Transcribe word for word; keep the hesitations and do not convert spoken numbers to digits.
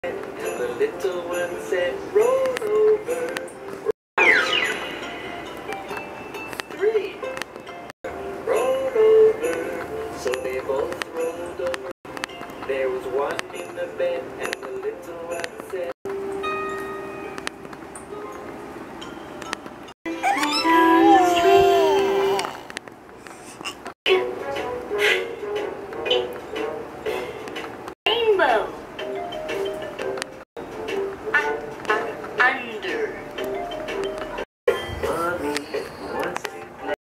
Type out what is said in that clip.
And the little one said, roll over. Three. Roll over. So they both rolled over. There was one in the bed, and the little one said, Rainbow.